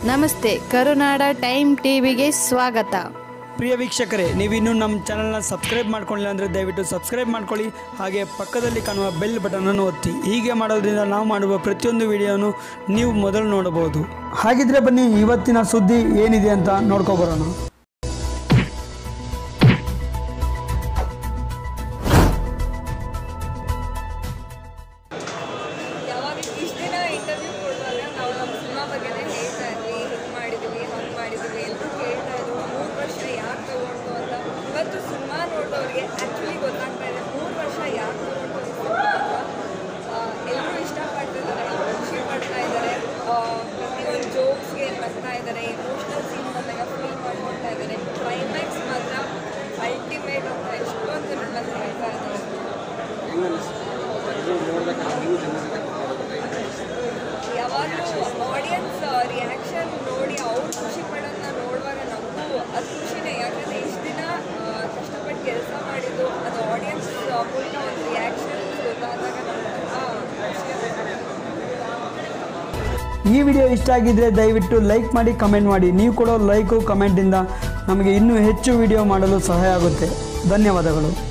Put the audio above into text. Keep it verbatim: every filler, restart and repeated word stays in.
ನಮಸ್ತೆ, ಕರುನಾಡ ಟೈಮ್ ಟಿವಿಗೆ ಸ್ವಾಗತ. ಪ್ರಿಯ ವೀಕ್ಷಕರೇ, ನೀವು ಇನ್ನೂ ನಮ್ಮ ಚಾನಲ್ನ ಸಬ್ಸ್ಕ್ರೈಬ್ ಮಾಡ್ಕೊಳ್ಳಿಲ್ಲ ಅಂದರೆ ದಯವಿಟ್ಟು ಸಬ್ಸ್ಕ್ರೈಬ್ ಮಾಡ್ಕೊಳ್ಳಿ. ಹಾಗೆ ಪಕ್ಕದಲ್ಲಿ ಕಾಣುವ ಬೆಲ್ ಬಟನನ್ನು ಒತ್ತಿ. ಹೀಗೆ ಮಾಡೋದ್ರಿಂದ ನಾವು ಮಾಡುವ ಪ್ರತಿಯೊಂದು ವಿಡಿಯೋನು ನೀವು ಮೊದಲು ನೋಡಬಹುದು. ಹಾಗಿದ್ರೆ ಬನ್ನಿ ಇವತ್ತಿನ ಸುದ್ದಿ ಏನಿದೆ ಅಂತ ನೋಡ್ಕೊಬರೋಣ. ಆ್ಯಕ್ಚುಲಿ ಗೊತ್ತಾಗ್ತಾ ಇದೆ ಮೂರು ವರ್ಷ ಯಾಕೆ ತಗೊಂಡು ಎಲ್ಲರೂ ಇಷ್ಟಪಡ್ತಿದ್ದಾರೆ, ಖುಷಿ ಪಡ್ತಾ ಇದ್ದಾರೆ, ಪ್ರತಿಯೊಂದು ಜೋಕ್ಸ್ಗೆ ಬರ್ತಾ ಇದ್ದಾರೆ, ಎಮೋಷ್ನಲ್ ಸೀನ್ ಬಂದಾಗ ಫೀಲ್ ಮಾಡ್ಕೊಳ್ತಾ ಇದ್ದಾರೆ. ಕ್ಲೈಮ್ಯಾಕ್ಸ್ ಮಾತ್ರ ಅಲ್ಟಿಮೇಟ್ ಅಂತ ಎಷ್ಟೊಂದು ನಮ್ಮಲ್ಲಿ ಹೇಳ್ತಾ ಇದ್ದಾರೆ. ಯಾವಾಗಲೂ ಆಡಿಯನ್ಸ್ ರಿಯಾಕ್ಷನ್ ನೋಡಿ ಅವ್ರು ಖುಷಿ ಪಡೋದನ್ನ ನೋಡುವಾಗ ನಮಗೂ ಅದು ಖುಷಿನೇ. ಯಾಕಂದರೆ ಇಷ್ಟು ದಿನ ಕಷ್ಟಪಟ್ಟು ಕೆಲಸ ಮಾಡಿದ್ದು ಅದು ಆಡಿಯನ್ಸ್ ಮೂಲಕ ಒಂದು ರಿಯಾಕ್ಷನ್ ಗೊತ್ತಾದಾಗ ಈ ವಿಡಿಯೋ ಇಷ್ಟ ಆಗಿದ್ದರೆ ದಯವಿಟ್ಟು ಲೈಕ್ ಮಾಡಿ, ಕಮೆಂಟ್ ಮಾಡಿ. ನೀವು ಕೊಡೋ ಲೈಕು ಕಮೆಂಟಿಂದ ನಮಗೆ ಇನ್ನೂ ಹೆಚ್ಚು ವಿಡಿಯೋ ಮಾಡಲು ಸಹಾಯ ಆಗುತ್ತೆ. ಧನ್ಯವಾದಗಳು.